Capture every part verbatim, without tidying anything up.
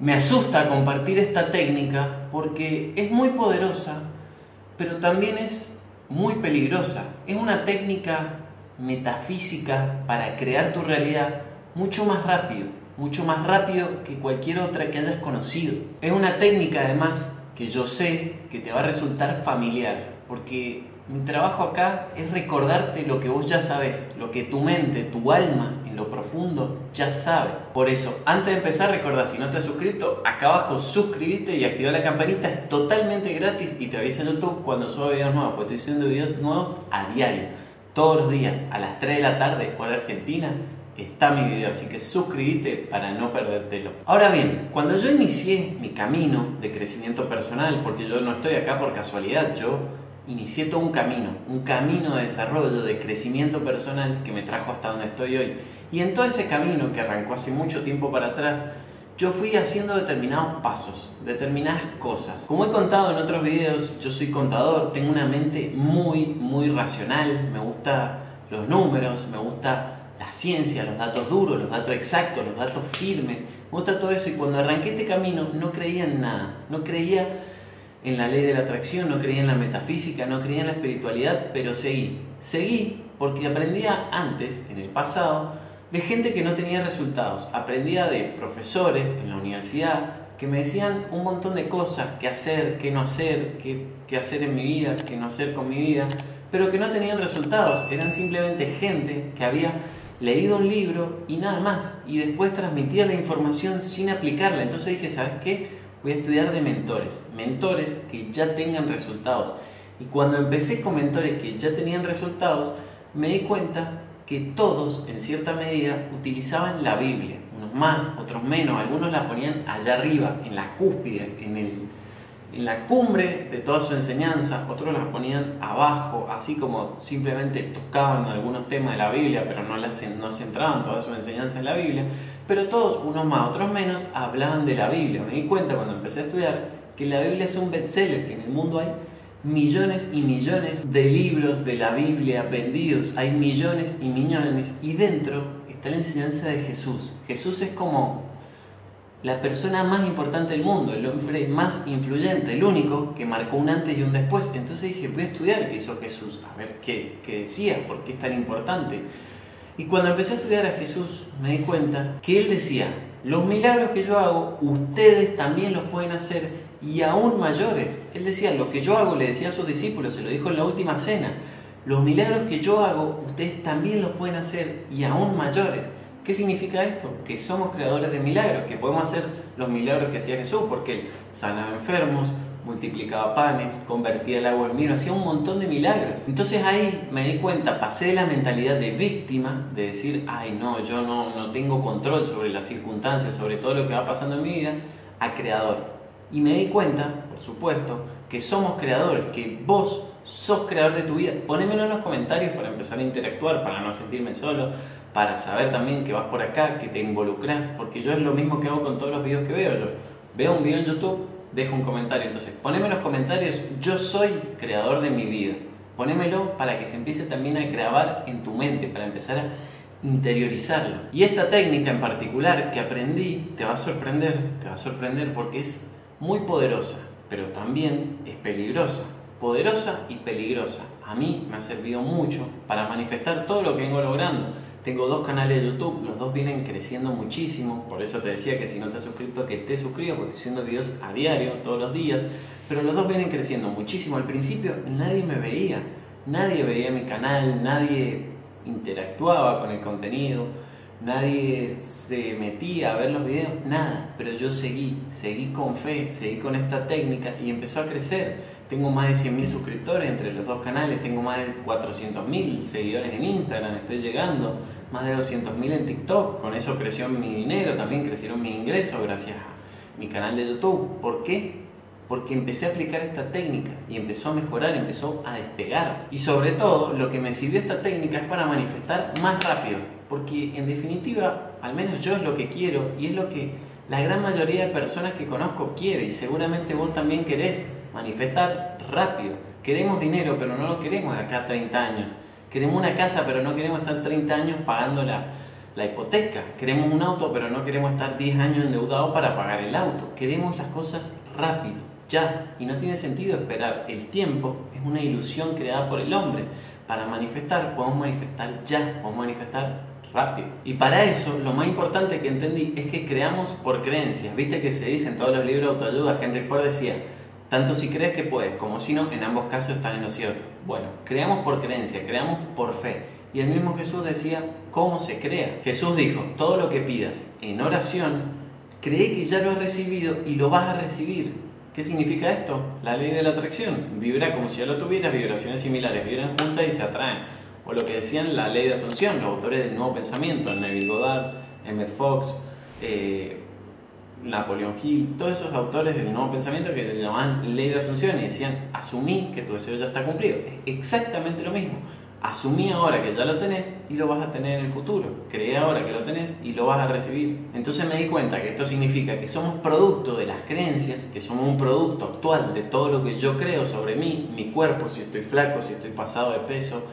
Me asusta compartir esta técnica porque es muy poderosa, pero también es muy peligrosa. Es una técnica metafísica para crear tu realidad mucho más rápido, mucho más rápido que cualquier otra que hayas conocido. Es una técnica además que yo sé que te va a resultar familiar, porque mi trabajo acá es recordarte lo que vos ya sabes, lo que tu mente, tu alma, en lo profundo, ya sabe. Por eso, antes de empezar, recordá, si no te has suscrito, acá abajo suscríbete y activa la campanita, es totalmente gratis y te avisa YouTube cuando suba videos nuevos, porque estoy subiendo videos nuevos a diario, todos los días, a las tres de la tarde, hora argentina, está mi video, así que suscríbete para no perdértelo. Ahora bien, cuando yo inicié mi camino de crecimiento personal, porque yo no estoy acá por casualidad, yo inicié todo un camino, un camino de desarrollo, de crecimiento personal que me trajo hasta donde estoy hoy. Y en todo ese camino que arrancó hace mucho tiempo para atrás, yo fui haciendo determinados pasos, determinadas cosas. Como he contado en otros videos, yo soy contador, tengo una mente muy, muy racional, me gustan los números, me gusta la ciencia, los datos duros, los datos exactos, los datos firmes, me gusta todo eso. Y cuando arranqué este camino no creía en nada, no creía en la ley de la atracción, no creía en la metafísica, no creía en la espiritualidad, pero seguí. Seguí porque aprendía antes, en el pasado, de gente que no tenía resultados. Aprendía de profesores en la universidad que me decían un montón de cosas, qué hacer, qué no hacer, qué, qué hacer en mi vida, qué no hacer con mi vida, pero que no tenían resultados. Eran simplemente gente que había leído un libro y nada más, y después transmitía la información sin aplicarla. Entonces dije, ¿sabes qué? Voy a estudiar de mentores, mentores que ya tengan resultados. Y cuando empecé con mentores que ya tenían resultados, me di cuenta que todos, en cierta medida, utilizaban la Biblia. Unos más, otros menos, algunos la ponían allá arriba, en la cúspide, en, el, en la cumbre de toda su enseñanza. Otros la ponían abajo, así como simplemente tocaban algunos temas de la Biblia, pero no, las, no centraban toda su enseñanza en la Biblia. Pero todos, unos más, otros menos, hablaban de la Biblia. Me di cuenta cuando empecé a estudiar que la Biblia es un bestseller, que en el mundo hay millones y millones de libros de la Biblia vendidos. Hay millones y millones, y dentro está la enseñanza de Jesús. Jesús es como la persona más importante del mundo, el hombre más influyente, el único que marcó un antes y un después. Entonces dije, voy a estudiar qué hizo Jesús, a ver qué, qué decía, por qué es tan importante. Y cuando empecé a estudiar a Jesús, me di cuenta que Él decía, los milagros que yo hago, ustedes también los pueden hacer, y aún mayores. Él decía, lo que yo hago, le decía a sus discípulos, se lo dijo en la última cena, los milagros que yo hago, ustedes también los pueden hacer, y aún mayores. ¿Qué significa esto? Que somos creadores de milagros, que podemos hacer los milagros que hacía Jesús, porque Él sanaba enfermos, multiplicaba panes, convertía el agua en vino, hacía un montón de milagros. Entonces ahí me di cuenta, pasé de la mentalidad de víctima, de decir, ay no, yo no, no tengo control sobre las circunstancias, sobre todo lo que va pasando en mi vida, a creador. Y me di cuenta, por supuesto, que somos creadores, que vos sos creador de tu vida. Ponémelo en los comentarios para empezar a interactuar, para no sentirme solo, para saber también que vas por acá, que te involucras, porque yo es lo mismo que hago con todos los videos que veo. Yo veo un video en YouTube, dejo un comentario. Entonces, poneme en los comentarios, yo soy creador de mi vida. Ponémelo para que se empiece también a grabar en tu mente, para empezar a interiorizarlo. Y esta técnica en particular que aprendí te va a sorprender, te va a sorprender porque es muy poderosa, pero también es peligrosa. Poderosa y peligrosa. A mí me ha servido mucho para manifestar todo lo que vengo logrando. Tengo dos canales de YouTube, los dos vienen creciendo muchísimo, por eso te decía que si no te has suscrito que te suscribas, porque estoy haciendo videos a diario, todos los días, pero los dos vienen creciendo muchísimo. Al principio nadie me veía, nadie veía mi canal, nadie interactuaba con el contenido, nadie se metía a ver los videos, nada, pero yo seguí, seguí con fe, seguí con esta técnica y empezó a crecer. Tengo más de cien mil suscriptores entre los dos canales, tengo más de cuatrocientos mil seguidores en Instagram, estoy llegando, más de doscientos mil en TikTok, con eso creció mi dinero, también crecieron mis ingresos gracias a mi canal de YouTube. ¿Por qué? Porque empecé a aplicar esta técnica y empezó a mejorar, empezó a despegar. Y sobre todo, lo que me sirvió esta técnica es para manifestar más rápido, porque en definitiva, al menos yo es lo que quiero y es lo que la gran mayoría de personas que conozco quiere, y seguramente vos también querés manifestar rápido. Queremos dinero, pero no lo queremos de acá a treinta años. Queremos una casa, pero no queremos estar treinta años pagando la, la hipoteca. Queremos un auto, pero no queremos estar diez años endeudados para pagar el auto. Queremos las cosas rápido, ya. Y no tiene sentido esperar. El tiempo es una ilusión creada por el hombre. Para manifestar, podemos manifestar ya, podemos manifestar rápido. Y para eso, lo más importante que entendí es que creamos por creencias. Viste que se dice en todos los libros de autoayuda, Henry Ford decía, tanto si crees que puedes como si no, en ambos casos estás en lo cierto. Bueno, creamos por creencia, creamos por fe. Y el mismo Jesús decía, ¿cómo se crea? Jesús dijo, todo lo que pidas en oración, cree que ya lo has recibido y lo vas a recibir. ¿Qué significa esto? La ley de la atracción. Vibra como si ya lo tuvieras, vibraciones similares vibran juntas y se atraen. O lo que decían la ley de Asunción, los autores del Nuevo Pensamiento, Neville Goddard, Emmett Fox, eh, Napoleon Hill, todos esos autores del Nuevo Pensamiento que se llamaban ley de Asunción y decían, asumí que tu deseo ya está cumplido. Es exactamente lo mismo. Asumí ahora que ya lo tenés y lo vas a tener en el futuro. Creé ahora que lo tenés y lo vas a recibir. Entonces me di cuenta que esto significa que somos producto de las creencias, que somos un producto actual de todo lo que yo creo sobre mí, mi cuerpo, si estoy flaco, si estoy pasado de peso,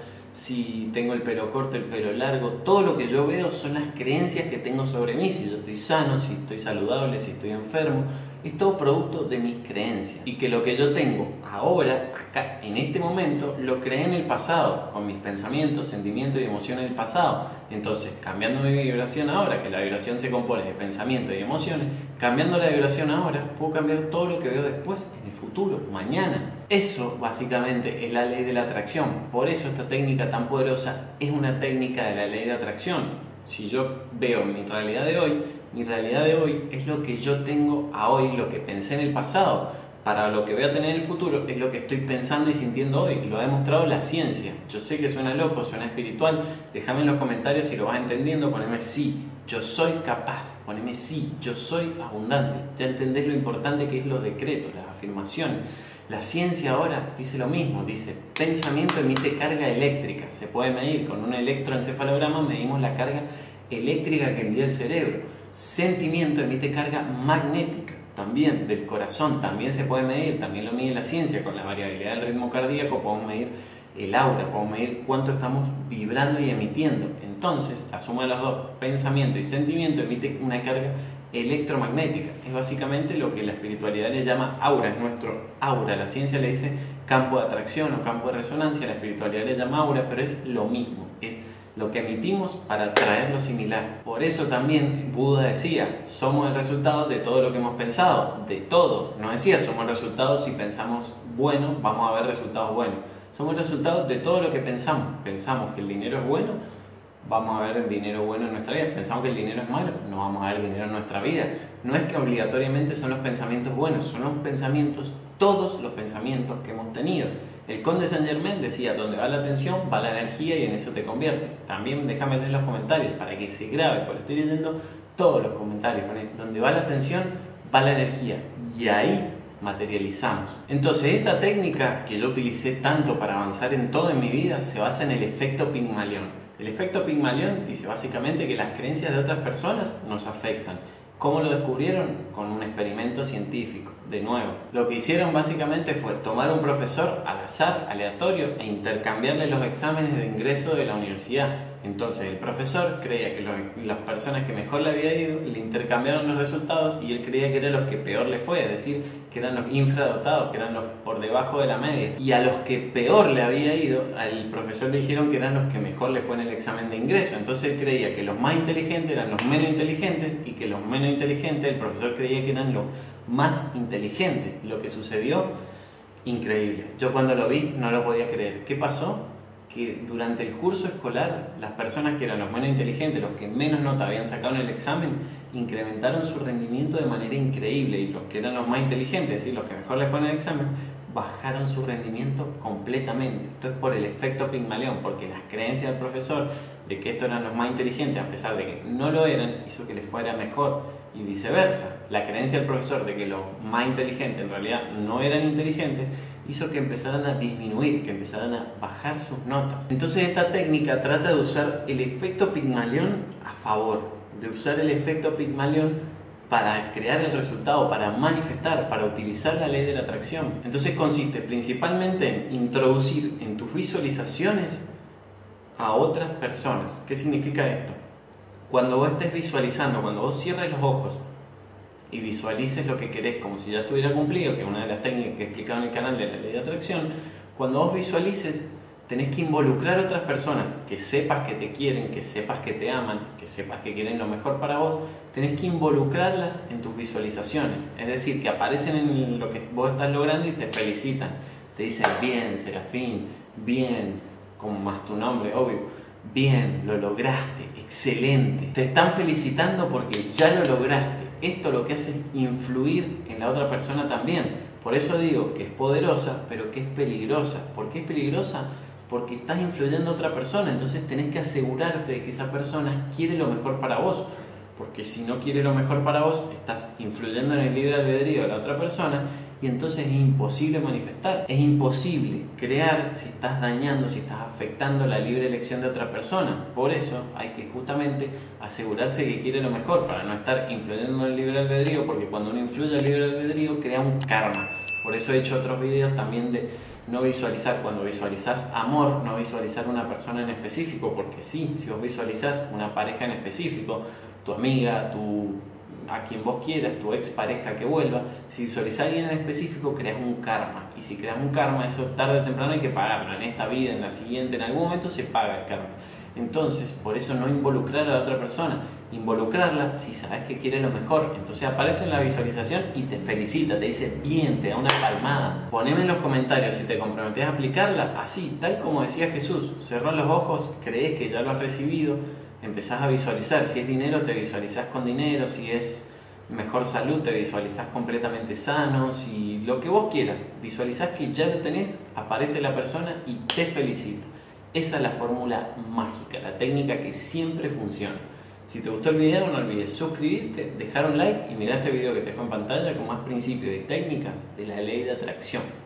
si tengo el pelo corto, el pelo largo. Todo lo que yo veo son las creencias que tengo sobre mí, si yo estoy sano, si estoy saludable, si estoy enfermo. Es todo producto de mis creencias. Y que lo que yo tengo ahora, acá, en este momento, lo creé en el pasado, con mis pensamientos, sentimientos y emociones del pasado. Entonces, cambiando mi vibración ahora, que la vibración se compone de pensamientos y emociones, cambiando la vibración ahora, puedo cambiar todo lo que veo después, en el futuro, mañana. Eso, básicamente, es la ley de la atracción. Por eso esta técnica tan poderosa es una técnica de la ley de atracción. Si yo veo mi realidad de hoy, mi realidad de hoy es lo que yo tengo a hoy, lo que pensé en el pasado. Para lo que voy a tener en el futuro es lo que estoy pensando y sintiendo hoy. Lo ha demostrado la ciencia. Yo sé que suena loco, suena espiritual. Déjame en los comentarios si lo vas entendiendo. Poneme sí, yo soy capaz. Poneme sí, yo soy abundante. Ya entendés lo importante que es los decretos, las afirmaciones. La ciencia ahora dice lo mismo. Dice, pensamiento emite carga eléctrica. Se puede medir con un electroencefalograma. Medimos la carga eléctrica que envía el cerebro. Sentimiento emite carga magnética, también del corazón, también se puede medir, también lo mide la ciencia, con la variabilidad del ritmo cardíaco podemos medir el aura, podemos medir cuánto estamos vibrando y emitiendo. Entonces, la suma de los dos, pensamiento y sentimiento, emite una carga electromagnética. Es básicamente lo que la espiritualidad le llama aura, es nuestro aura. La ciencia le dice campo de atracción o campo de resonancia, la espiritualidad le llama aura, pero es lo mismo, es lo que emitimos para atraer lo similar. Por eso también Buda decía, somos el resultado de todo lo que hemos pensado, de todo. No decía, somos el resultado, si pensamos bueno, vamos a ver resultados buenos. Somos el resultado de todo lo que pensamos. Pensamos que el dinero es bueno, vamos a ver el dinero bueno en nuestra vida. Pensamos que el dinero es malo, no vamos a ver dinero en nuestra vida. No es que obligatoriamente son los pensamientos buenos, son los pensamientos, todos los pensamientos que hemos tenido. El conde Saint Germain decía, donde va la atención, va la energía y en eso te conviertes. También déjame leer los comentarios para que se grabe, porque estoy leyendo todos los comentarios. Donde va la atención, va la energía. Y ahí materializamos. Entonces, esta técnica que yo utilicé tanto para avanzar en todo en mi vida, se basa en el efecto Pigmalión. El efecto Pigmalión dice básicamente que las creencias de otras personas nos afectan. ¿Cómo lo descubrieron? Con un experimento científico. De nuevo, lo que hicieron básicamente fue tomar un profesor al azar, aleatorio, e intercambiarle los exámenes de ingreso de la universidad. Entonces el profesor creía que los, las personas que mejor le había ido le intercambiaron los resultados y él creía que eran los que peor le fue, es decir, que eran los infradotados, que eran los por debajo de la media. Y a los que peor le había ido, al profesor le dijeron que eran los que mejor le fue en el examen de ingreso. Entonces él creía que los más inteligentes eran los menos inteligentes y que los menos inteligentes, el profesor creía que eran los más inteligentes. Lo que sucedió, increíble. Yo cuando lo vi no lo podía creer. ¿Qué pasó? Que durante el curso escolar las personas que eran los menos inteligentes, los que menos nota habían sacado en el examen, incrementaron su rendimiento de manera increíble, y los que eran los más inteligentes, es decir, los que mejor les fue en el examen, bajaron su rendimiento completamente. Esto es por el efecto Pigmalión, porque las creencias del profesor de que estos eran los más inteligentes, a pesar de que no lo eran, hizo que les fuera mejor, y viceversa. La creencia del profesor de que los más inteligentes en realidad no eran inteligentes, hizo que empezaran a disminuir, que empezaran a bajar sus notas. Entonces esta técnica trata de usar el efecto Pigmalión a favor, de usar el efecto Pigmalión para crear el resultado, para manifestar, para utilizar la ley de la atracción. Entonces consiste principalmente en introducir en tus visualizaciones a otras personas. ¿Qué significa esto? Cuando vos estés visualizando, cuando vos cierres los ojos y visualices lo que querés como si ya estuviera cumplido, que es una de las técnicas que he explicado en el canal de la ley de atracción, cuando vos visualices tenés que involucrar a otras personas que sepas que te quieren, que sepas que te aman, que sepas que quieren lo mejor para vos, tenés que involucrarlas en tus visualizaciones, es decir, que aparecen en lo que vos estás logrando y te felicitan, te dicen bien Serafín, bien, como más tu nombre, obvio, bien, lo lograste, excelente, te están felicitando porque ya lo lograste. Esto lo que hace es influir en la otra persona también, por eso digo que es poderosa, pero que es peligrosa. ¿Por qué es peligrosa? Porque estás influyendo a otra persona, entonces tenés que asegurarte de que esa persona quiere lo mejor para vos, porque si no quiere lo mejor para vos, estás influyendo en el libre albedrío de la otra persona y entonces es imposible manifestar, es imposible crear si estás dañando, si estás afectando la libre elección de otra persona. Por eso hay que justamente asegurarse que quiere lo mejor para no estar influyendo en el libre albedrío, porque cuando uno influye al libre albedrío crea un karma. Por eso he hecho otros videos también de no visualizar, cuando visualizás amor, no visualizar una persona en específico, porque sí, si vos visualizás una pareja en específico, tu amiga, tu, a quien vos quieras, tu ex pareja que vuelva, si visualizás a alguien en específico, creas un karma, y si creas un karma, eso tarde o temprano hay que pagarlo, en esta vida, en la siguiente, en algún momento se paga el karma. Entonces, por eso no involucrar a la otra persona, involucrarla si sabes que quiere lo mejor. Entonces aparece en la visualización y te felicita, te dice bien, te da una palmada. Poneme en los comentarios si te comprometes a aplicarla así, tal como decía Jesús. Cerrás los ojos, crees que ya lo has recibido, empezás a visualizar. Si es dinero, te visualizás con dinero. Si es mejor salud, te visualizás completamente sano. Si lo que vos quieras, visualizás que ya lo tenés, aparece la persona y te felicita. Esa es la fórmula mágica, la técnica que siempre funciona. Si te gustó el video, no olvides suscribirte, dejar un like y mirar este video que te dejo en pantalla con más principios y técnicas de la ley de atracción.